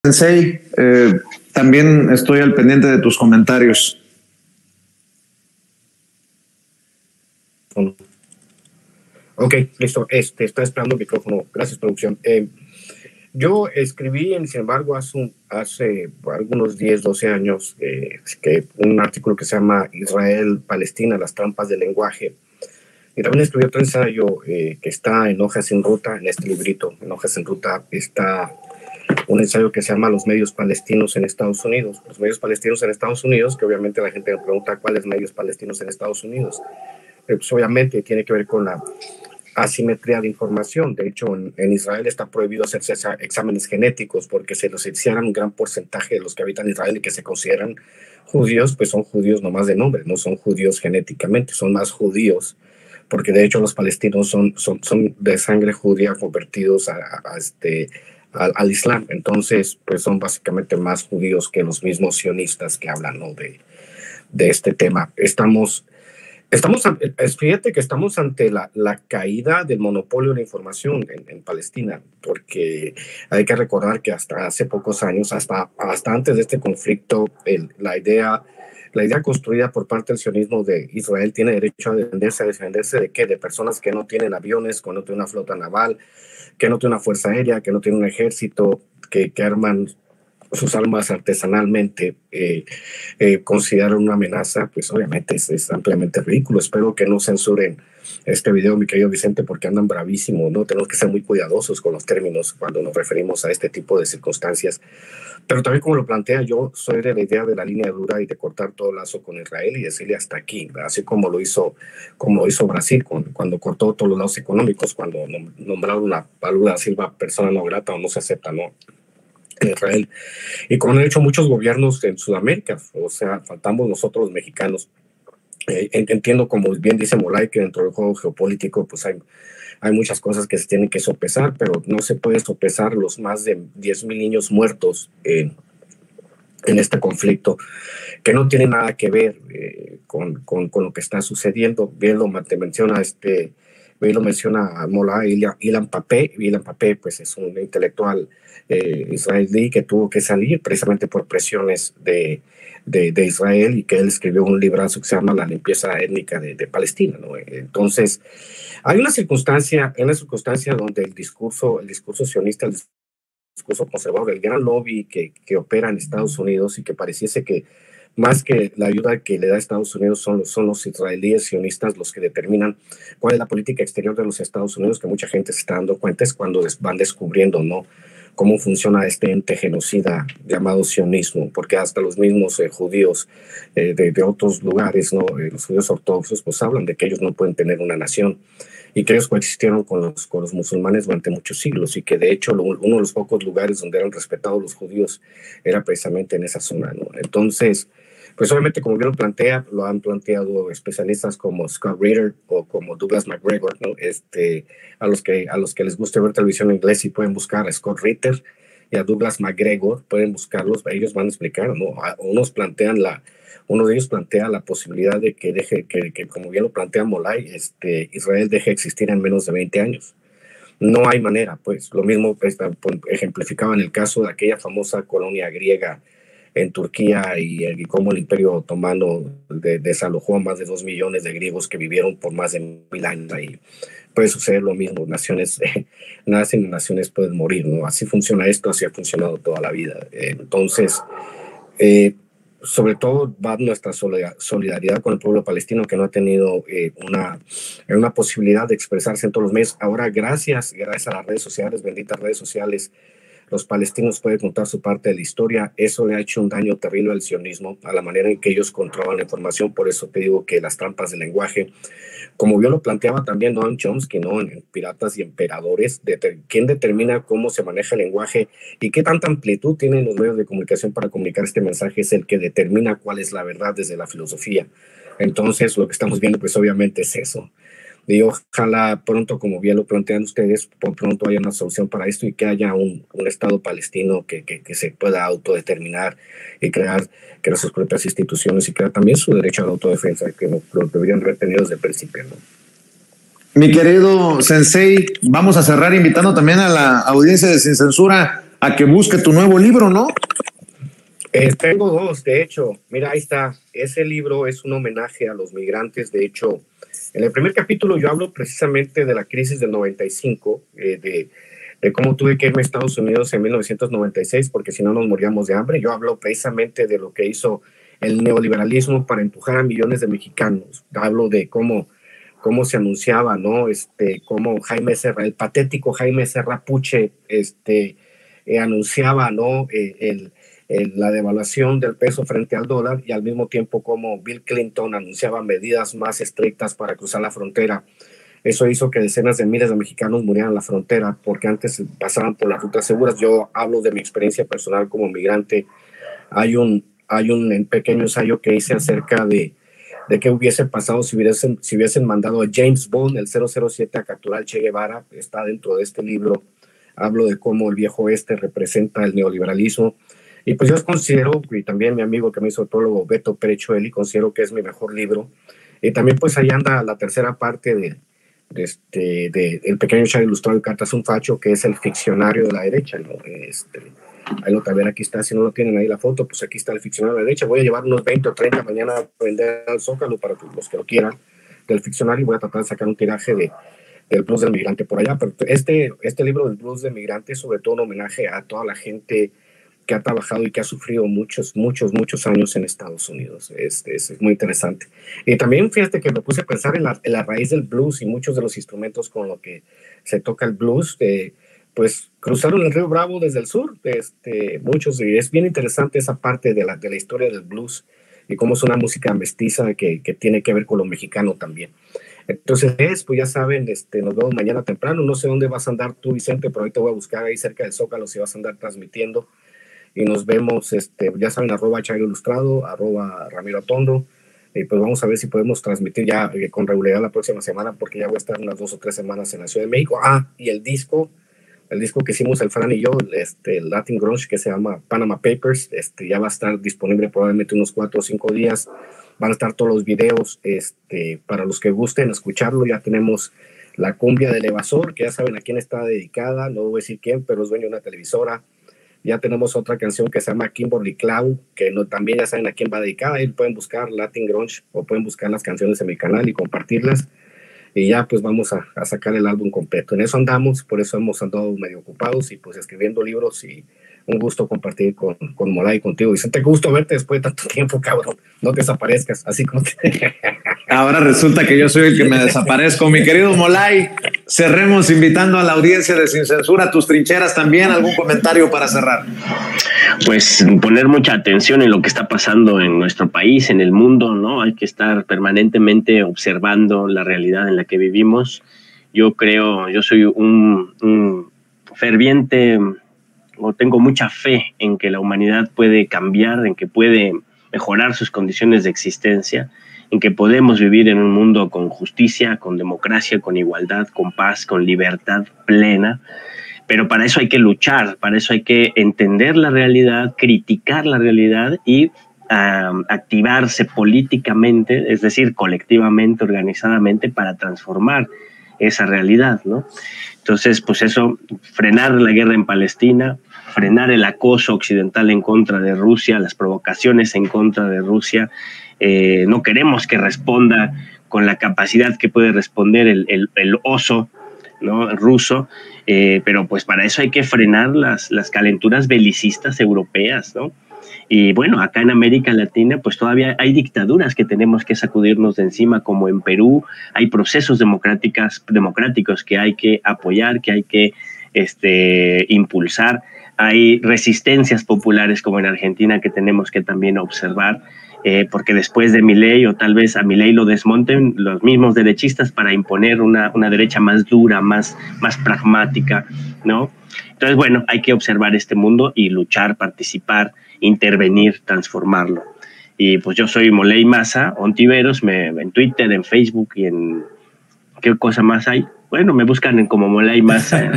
Sensei, también estoy al pendiente de tus comentarios. Ok, listo. Está esperando el micrófono. Gracias, producción. Yo escribí, sin embargo, hace algunos 10, 12 años, que un artículo que se llama Israel-Palestina, las trampas del lenguaje. Y también escribí otro ensayo que está en Hojas en Ruta, en este librito. En Hojas en Ruta está un ensayo que se llama Los medios palestinos en Estados Unidos. Los medios palestinos en Estados Unidos, que obviamente la gente me pregunta cuáles medios palestinos en Estados Unidos. Pues obviamente tiene que ver con la asimetría de información. De hecho, en Israel está prohibido hacerse exámenes genéticos porque se los hicieran un gran porcentaje de los que habitan Israel y que se consideran judíos, pues son judíos nomás de nombre, no son judíos genéticamente, son más judíos, porque de hecho los palestinos son de sangre judía convertidos al Islam. Entonces, pues son básicamente más judíos que los mismos sionistas que hablan, ¿no?, de este tema. Fíjate que estamos ante la caída del monopolio de la información en Palestina, porque hay que recordar que hasta hace pocos años, hasta antes de este conflicto, la idea construida por parte del sionismo de Israel tiene derecho a defenderse ¿de qué? De personas que no tienen aviones, que no tienen una flota naval, que no tienen una fuerza aérea, que no tienen un ejército, que arman sus armas artesanalmente, consideran una amenaza. Pues obviamente es ampliamente ridículo. Espero que no censuren este video, mi querido Vicente, porque andan bravísimos, ¿no? Tenemos que ser muy cuidadosos con los términos cuando nos referimos a este tipo de circunstancias. Pero también, como lo plantea, yo soy de la idea de la línea dura y de cortar todo lazo con Israel y decirle hasta aquí, así como lo hizo Brasil cuando cortó todos los lazos económicos, cuando nombraron a Lula da Silva persona no grata o no se acepta, ¿no?, en Israel. Y como han hecho muchos gobiernos en Sudamérica, o sea, faltamos nosotros los mexicanos. Entiendo, como bien dice Molay, que dentro del juego geopolítico pues hay muchas cosas que se tienen que sopesar, pero no se puede sopesar los más de 10,000 niños muertos en este conflicto, que no tiene nada que ver con lo que está sucediendo. Bien lo menciona Mola Ilan Papé. Ilan Papé pues es un intelectual israelí que tuvo que salir precisamente por presiones de Israel, y que él escribió un librazo que se llama La limpieza étnica de Palestina, ¿no? Entonces, hay una circunstancia donde el discurso sionista, el discurso conservador, el gran lobby que opera en Estados Unidos, y que pareciese que más que la ayuda que le da Estados Unidos son los israelíes sionistas los que determinan cuál es la política exterior de los Estados Unidos, que mucha gente se está dando cuenta es cuando van descubriendo, ¿no?, cómo funciona este ente genocida llamado sionismo, porque hasta los mismos judíos de otros lugares, ¿no?, los judíos ortodoxos, pues hablan de que ellos no pueden tener una nación, y que ellos coexistieron con los musulmanes durante muchos siglos, y que de hecho uno de los pocos lugares donde eran respetados los judíos era precisamente en esa zona, ¿no? Entonces, pues obviamente, como bien lo han planteado especialistas como Scott Ritter o como Douglas McGregor, ¿no? A los que les guste ver televisión en inglés, y pueden buscar a Scott Ritter y a Douglas McGregor, pueden buscarlos, ellos van a explicar, ¿no? Uno de ellos plantea la posibilidad de que como bien lo plantea Molay, Israel deje de existir en menos de 20 años. No hay manera, pues. Lo mismo ejemplificaba en el caso de aquella famosa colonia griega en Turquía, y cómo el Imperio Otomano desalojó a más de 2 millones de griegos que vivieron por más de 1000 años ahí. Puede suceder lo mismo. Naciones nacen y naciones pueden morir, ¿no? Así funciona esto, así ha funcionado toda la vida. Entonces, sobre todo va nuestra solidaridad con el pueblo palestino, que no ha tenido una posibilidad de expresarse en todos los medios. Ahora, gracias a las redes sociales, benditas redes sociales, los palestinos pueden contar su parte de la historia. Eso le ha hecho un daño terrible al sionismo, a la manera en que ellos controlan la información. Por eso te digo que las trampas del lenguaje, como yo lo planteaba también Noam Chomsky, ¿no?, en Piratas y Emperadores, quién determina cómo se maneja el lenguaje y qué tanta amplitud tienen los medios de comunicación para comunicar este mensaje, es el que determina cuál es la verdad desde la filosofía. Entonces, lo que estamos viendo, pues obviamente es eso. Y ojalá pronto, como bien lo plantean ustedes, por pronto haya una solución para esto, y que haya un Estado palestino que se pueda autodeterminar y crear sus propias instituciones, y crear también su derecho a la autodefensa, que lo deberían haber tenido desde el principio, ¿no? Mi querido Sensei, vamos a cerrar invitando también a la audiencia de Sin Censura a que busque tu nuevo libro, ¿no? Tengo dos, de hecho. Mira, ahí está. Ese libro es un homenaje a los migrantes. De hecho, en el primer capítulo yo hablo precisamente de la crisis del 95, de cómo tuve que irme a Estados Unidos en 1996, porque si no nos moríamos de hambre. Yo hablo precisamente de lo que hizo el neoliberalismo para empujar a millones de mexicanos. Hablo de cómo se anunciaba, ¿no? Cómo Jaime Serra, el patético Jaime Serra Puche, anunciaba, ¿no? La devaluación del peso frente al dólar, y al mismo tiempo como Bill Clinton anunciaba medidas más estrictas para cruzar la frontera. Eso hizo que decenas de miles de mexicanos murieran en la frontera porque antes pasaban por las rutas seguras. Yo hablo de mi experiencia personal como migrante. Hay un pequeño ensayo que hice acerca de qué hubiese pasado si hubiesen mandado a James Bond, el 007, a capturar al Che Guevara. Está dentro de este libro. Hablo de cómo el viejo oeste representa el neoliberalismo. Y pues yo considero, y también mi amigo que me hizo autólogo, Beto Perechueli, considero que es mi mejor libro. Y también pues ahí anda la tercera parte de El pequeño Char ilustrado y cartas un facho, que es el ficcionario de la derecha, ¿no? Ahí lo ver, aquí está, si no lo tienen ahí la foto, pues aquí está el ficcionario de la derecha. Voy a llevar unos 20 o 30 mañana a vender al Zócalo para los que lo quieran del ficcionario, y voy a tratar de sacar un tiraje del blues del migrante por allá. Pero este libro del blues del migrante es sobre todo un homenaje a toda la gente que ha trabajado y que ha sufrido muchos años en Estados Unidos. Es muy interesante. Y también fíjate que me puse a pensar en la raíz del blues y muchos de los instrumentos con los que se toca el blues, pues cruzaron el río Bravo desde el sur, muchos, y es bien interesante esa parte de la historia del blues y cómo es una música mestiza que tiene que ver con lo mexicano también. Entonces, pues ya saben, nos vemos mañana temprano. No sé dónde vas a andar tú, Vicente, pero ahorita voy a buscar ahí cerca del Zócalo si vas a andar transmitiendo. Y nos vemos, ya saben, @Chayo Ilustrado, @Ramiro Atondo. Y pues vamos a ver si podemos transmitir ya con regularidad la próxima semana, porque ya voy a estar unas 2 o 3 semanas en la Ciudad de México. Y el disco que hicimos el Fran y yo, el Latin Grunge, que se llama Panama Papers, ya va a estar disponible probablemente unos 4 o 5 días. Van a estar todos los videos, para los que gusten escucharlo. Ya tenemos la cumbia del Evasor, que ya saben a quién está dedicada, no voy a decir quién, pero es dueño de una televisora. Ya tenemos otra canción que se llama Kimberly Cloud, que también ya saben a quién va dedicada. Ahí pueden buscar Latin Grunge o pueden buscar las canciones en mi canal y compartirlas. Y ya pues vamos a sacar el álbum completo. En eso andamos, por eso hemos andado medio ocupados y pues escribiendo libros, y un gusto compartir con Molay y contigo. Vicente, qué gusto verte después de tanto tiempo, cabrón. No te desaparezcas, así como te... Ahora resulta que yo soy el que me desaparezco. Mi querido Molay, cerremos invitando a la audiencia de Sin Censura a tus trincheras también. ¿Algún comentario para cerrar? Pues poner mucha atención en lo que está pasando en nuestro país, en el mundo, ¿no? Hay que estar permanentemente observando la realidad en la que vivimos. Yo soy un ferviente, o tengo mucha fe en que la humanidad puede cambiar, en que puede mejorar sus condiciones de existencia, en que podemos vivir en un mundo con justicia, con democracia, con igualdad, con paz, con libertad plena. Pero para eso hay que luchar, para eso hay que entender la realidad, criticar la realidad y activarse políticamente, es decir, colectivamente, organizadamente, para transformar esa realidad, ¿no? Entonces, pues eso, frenar la guerra en Palestina, frenar el acoso occidental en contra de Rusia, las provocaciones en contra de Rusia. No queremos que responda con la capacidad que puede responder el oso, ¿no?, ruso, pero pues para eso hay que frenar las calenturas belicistas europeas, ¿no? Y bueno, acá en América Latina pues todavía hay dictaduras que tenemos que sacudirnos de encima, como en Perú. Hay procesos democráticos que hay que apoyar, que hay que impulsar. Hay resistencias populares como en Argentina que tenemos que también observar, porque después de Milei, o tal vez a Milei lo desmonten los mismos derechistas para imponer una derecha más dura, más pragmática, ¿no? Entonces, bueno, hay que observar este mundo y luchar, participar, intervenir, transformarlo. Y pues yo soy Molay Maza Ontiveros, en Twitter, en Facebook y en... ¿Qué cosa más hay? Bueno, me buscan como Molay Maza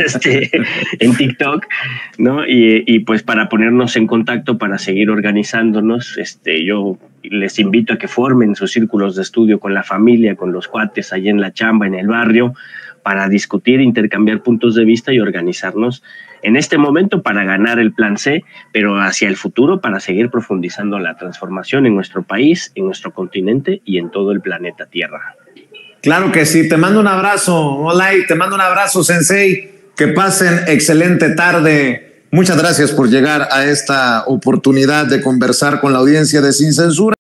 en TikTok, ¿no? Y pues para ponernos en contacto, para seguir organizándonos, yo les invito a que formen sus círculos de estudio con la familia, con los cuates, allí en la chamba, en el barrio, para discutir, intercambiar puntos de vista y organizarnos en este momento para ganar el plan C, pero hacia el futuro para seguir profundizando la transformación en nuestro país, en nuestro continente y en todo el planeta Tierra. Claro que sí, te mando un abrazo, Molay, te mando un abrazo, Sensei, que pasen excelente tarde. Muchas gracias por llegar a esta oportunidad de conversar con la audiencia de Sin Censura.